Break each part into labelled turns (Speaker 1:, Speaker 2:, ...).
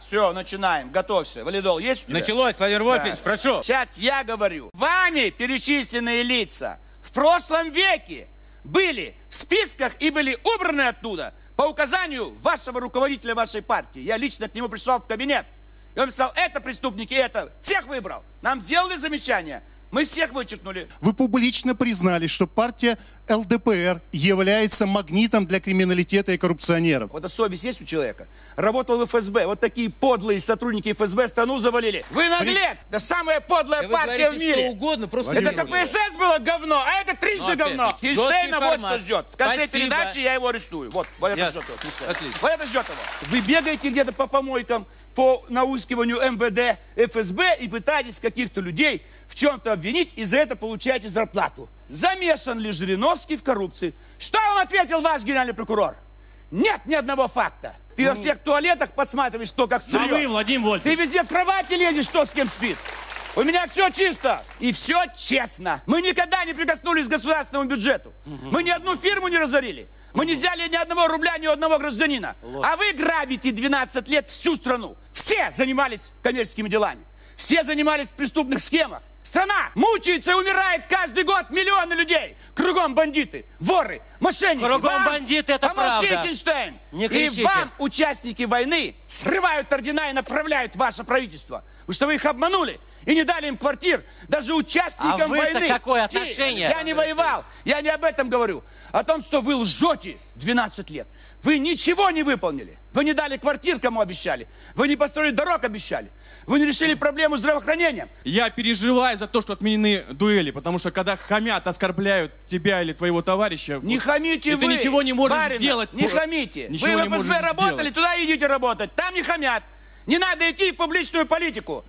Speaker 1: все, начинаем. Готовься. Валидол есть у тебя?
Speaker 2: Началось, Владимир Вольфович, прошу.
Speaker 1: Сейчас я говорю. Вами перечисленные лица в прошлом веке были в списках и были убраны оттуда по указанию вашего руководителя вашей партии. Я лично к нему пришел в кабинет. И он сказал, это преступники, это. Всех выбрал. Нам сделали замечание. Мы всех вычеркнули.
Speaker 3: Вы публично признали, что партия ЛДПР является магнитом для криминалитета и коррупционеров.
Speaker 1: Вот совесть есть у человека? Работал в ФСБ. Вот такие подлые сотрудники ФСБ страну завалили. Вы наглец! Да самая подлая партия в мире.
Speaker 2: Что угодно, просто
Speaker 1: это КПСС было говно, а это трижды говно. Хильштейна вот что ждет. В конце передачи я его арестую. Вот это ждет его. Вот это ждет его. Вы бегаете где-то по помойкам, по наускиванию МВД, ФСБ и пытаетесь каких-то людей в чем-то обвинить и за это получаете зарплату. Замешан ли Жириновский в коррупции? Что вам ответил ваш генеральный прокурор? Нет ни одного факта. Ты во всех туалетах подсматриваешь, кто как сырье.
Speaker 4: А вы, Владимир Вольфович.
Speaker 1: Ты везде в кровати лезешь, кто с кем спит. У меня все чисто и все честно. Мы никогда не прикоснулись к государственному бюджету. Мы ни одну фирму не разорили. Мы не взяли ни одного рубля, ни одного гражданина. А вы грабите 12 лет всю страну. Все занимались коммерческими делами. Все занимались в преступных схемах. Страна мучается и умирает каждый год миллионы людей. Кругом бандиты, воры, мошенники.
Speaker 5: Кругом бандиты, это правда.
Speaker 1: Не кричите. И вам участники войны срывают ордена и направляют ваше правительство. Потому что вы их обманули и не дали им квартир. Даже участникам войны.
Speaker 5: А вы-то какое отношение?
Speaker 1: Я не воевал. Я не об этом говорю. О том, что вы лжете 12 лет. Вы ничего не выполнили. Вы не дали квартир, кому обещали. Вы не построили дорог, обещали. Вы не решили проблему здравоохранения.
Speaker 4: Я переживаю за то, что отменены дуэли, потому что когда хамят, оскорбляют тебя или твоего товарища...
Speaker 1: Не хамите вы,
Speaker 4: ты ничего не можешь
Speaker 1: барина,
Speaker 4: сделать.
Speaker 1: Не хамите.
Speaker 4: Ничего
Speaker 1: вы
Speaker 4: не
Speaker 1: в ФСБ
Speaker 4: можешь
Speaker 1: работали,
Speaker 4: сделать.
Speaker 1: туда идите работать. Там не хамят. Не надо идти в публичную политику.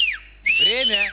Speaker 2: Время.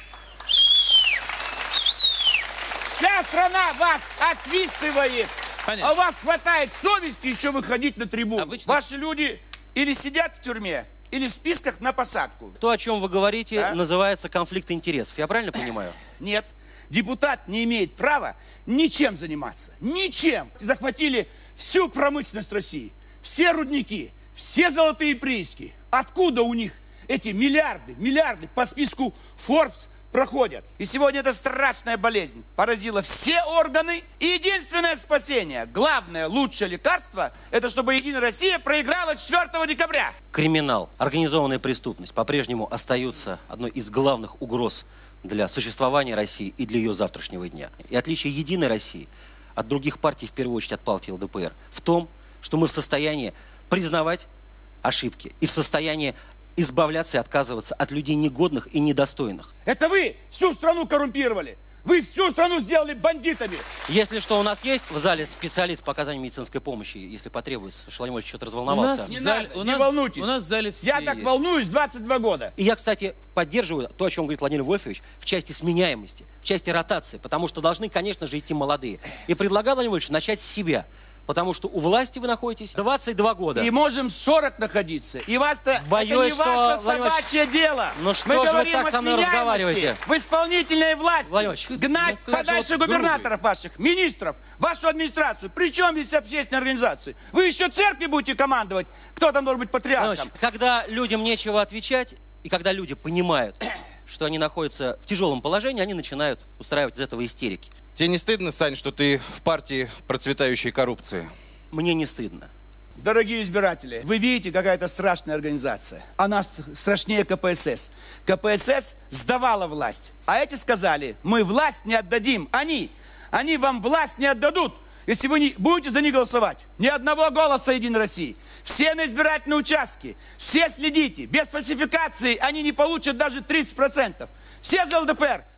Speaker 1: Вся страна вас освистывает.
Speaker 2: Понятно.
Speaker 1: А у вас хватает совести еще выходить на трибуну.
Speaker 2: Обычно...
Speaker 1: Ваши люди или сидят в тюрьме, или в списках на посадку.
Speaker 5: То, о чем вы говорите, называется конфликт интересов. Я правильно понимаю?
Speaker 1: Нет. Депутат не имеет права ничем заниматься. Ничем. Захватили всю промышленность России. Все рудники, все золотые прииски. Откуда у них эти миллиарды по списку Forbes проходят? И сегодня эта страшная болезнь поразила все органы. И единственное спасение, главное, лучшее лекарство, это чтобы Единая Россия проиграла 4 декабря.
Speaker 5: Криминал, организованная преступность по-прежнему остаются одной из главных угроз для существования России и для ее завтрашнего дня. И отличие Единой России от других партий, в первую очередь от партии ЛДПР, в том, что мы в состоянии признавать ошибки и в состоянии избавляться и отказываться от людей негодных и недостойных.
Speaker 1: Это вы всю страну коррумпировали. Вы всю страну сделали бандитами.
Speaker 5: Если что, у нас есть в зале специалист по оказанию медицинской помощи, если потребуется. Владимир Вольфович что-то разволновался.
Speaker 1: Не волнуйтесь.
Speaker 2: У нас в зале все
Speaker 1: Я так волнуюсь 22 года.
Speaker 5: И я, кстати, поддерживаю то, о чем говорит Владимир Вольфович, в части сменяемости, в части ротации, потому что должны, конечно же, идти молодые. И предлагал Владимир Вольфович начать с себя. Потому что у власти вы находитесь 22 года.
Speaker 1: И можем 40 находиться. И вас-то
Speaker 5: боюсь,
Speaker 1: это не
Speaker 5: что,
Speaker 1: ваше собачье дело.
Speaker 5: Ну что
Speaker 1: Мы
Speaker 5: же
Speaker 1: говорим
Speaker 5: вы так со мной разговариваете?
Speaker 1: В исполнительной власти. Гнать подальше губернаторов ваших, министров, вашу администрацию. Причем есть общественные организации. Вы еще церкви будете командовать. Кто там должен быть патриархом?
Speaker 5: Когда людям нечего отвечать, и когда люди понимают, что они находятся в тяжелом положении, они начинают устраивать из этого истерики.
Speaker 6: Тебе не стыдно, Сань, что ты в партии процветающей коррупции?
Speaker 5: Мне не стыдно.
Speaker 1: Дорогие избиратели, вы видите, какая-то страшная организация. Она страшнее КПСС. КПСС сдавала власть. А эти сказали, мы власть не отдадим. Они вам власть не отдадут, если вы не будете за них голосовать. Ни одного голоса Единой России. Все на избирательные участки. Все следите. Без фальсификации они не получат даже 30%. Все за ЛДПР.